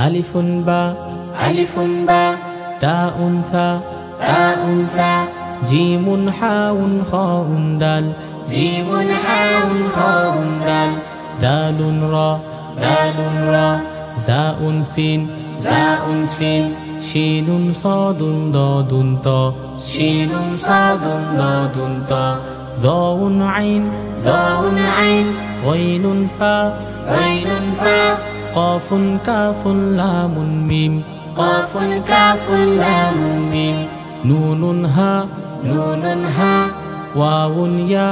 আলিফুন বা তাউন সা জিমুন হাউন খাউন দাল দালুন রা জাউন সিন শিনুন সাদুন দাদুন তা যাউন আইন গাইনুন ফা কাফুন কাফুন লামুন মিম নুনুন হা ওয়াউন ইয়া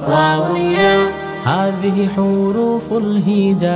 হাযিহি হুরুফুল হিজা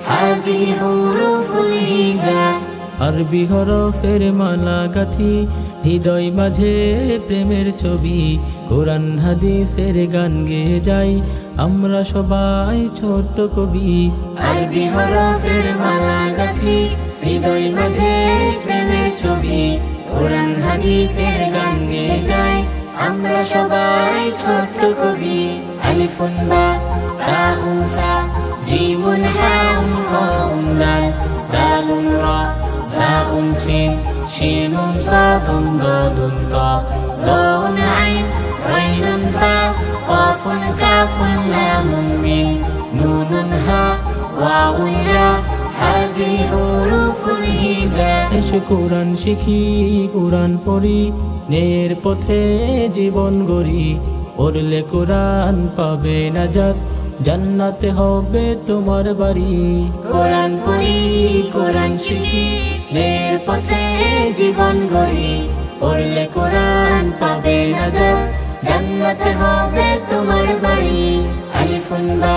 আরবি হরফের মালা গাথি হৃদয় মাঝে প্রেমের ছবি কোরআন হাদিসের গান গেয়ে যাই আমরা সবাই ছোট্ট কবি আরবি হরফের মালা গাথি হৃদয় মাঝে প্রেমের ছবি কোরআন হাদিসের গান গেয়ে যাই আমরা সবাই ছোট্ট কবি আলিফুন বা তাউন সা জিমুন হাউন খাউন দাল দালুন রা জাউন সিন শিনুন সাদুন দাদুন তা যাউন আইন গাইনুন ফা কাফুন কাফুন লামুন মিম নুনুন হা ওয়াউন ইয়া হাযিহি হুরুফুল হিজা এসো কোরআন শিখি কোরআন পড়ি ন্যায়ের পথে জীবন গড়ি পড়লে কোরআন পাবে নাজাত জান্নাতে হবে তোমার বাড়ি কোরআন পড়ি কোরআন শিখি ন্যায়ের পথে জীবন গড়ি পড়লে কোরআন পাবে নাজাত জান্নাতে হবে তোমার বাড়ি আলিফুন বা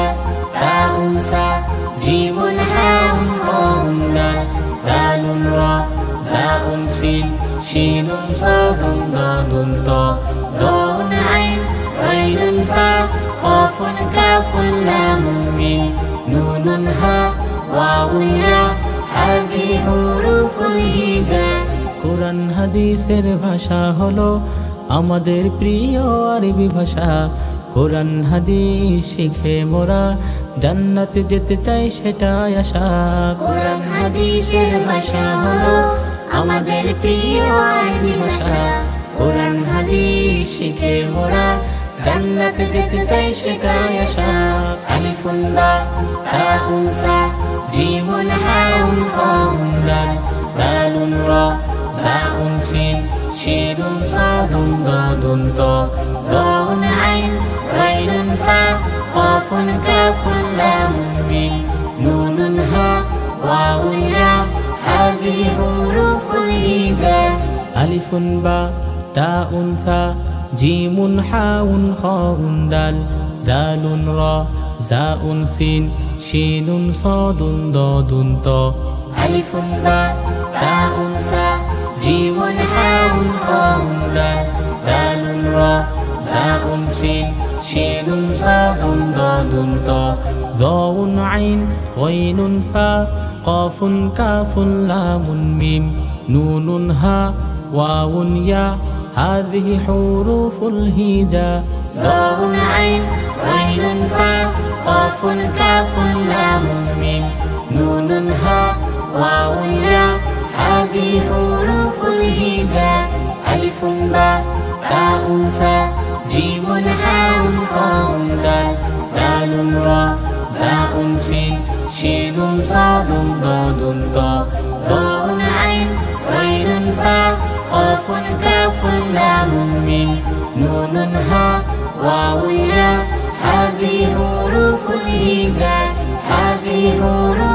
তাউন সা জিমুন হাউন খাউন দাল দালুন রা জাউন সিন শিনুন সাদুন দাদুন তা যাউন আইন গাইনুন ফা কাফুন কাফুন লামুন মিম নুনুন হা ওয়াউন ইয়া হাযিহি হুরুফুল হিজা কোরআন হাদিসের ভাষা হলো আমাদের প্রিয় আরবি ভাষা কোরআন হাদিস শিখে মোরা জান্নাতে যেতে চাই সেটাই আশা কোরআন হাদিসের ভাষা হলো আমাদের প্রিয় আরবি ভাষা কোরআন হাদিস শিখে মোরা জান্নাতে যেতে চাই সেটাই আশা আলিফুন বা তাউন সা জিমুন হাউন খাউন দাল দালুন রা জাউন সিন শিনুন সাদুন দাদুন তা যাউন আইন গাইনুন ফা কাফুন কাফুন লামুন মিম নুনুন হা ওয়াউন ইয়া হাযিহি হুরুফুল হিজা আলিফুন বা তাউন সা জিমুন হাউন খাউন দাল দালুন রা জাউন সিন শিনুন সাদুন দাদুন তা আলিফুন বা তাউন সা জিমুন হাউন খাউন দাল দালুন রা জাউন সিন শিনুন সাদুন দাদুন তা যাউন আইন গাইনুন ফা কাফুন কাফুন লামুন মিম নুনুন হা ওয়াউন ইয়া হাযিহি হুরুফুল হিজা যাউন আইন গাইনুন ফা কাফুন কাফুন লামুন মিম নুনুন হা ওয়াউন ইয়া হাযিহি হুরুফুল হিজা আলিফুন বা তাউন সা জিমুন হাউন খাউন দাল দালুন রা জাউন সিন শিনুন সাদুন দাদুন তা যাউন আইন গাইনুন ফা কাফুন কাফুন লামুন মিম নুনুন হা ওয়াউন ইয়া হাযিহি হুরুফুল হিজা হাযিহি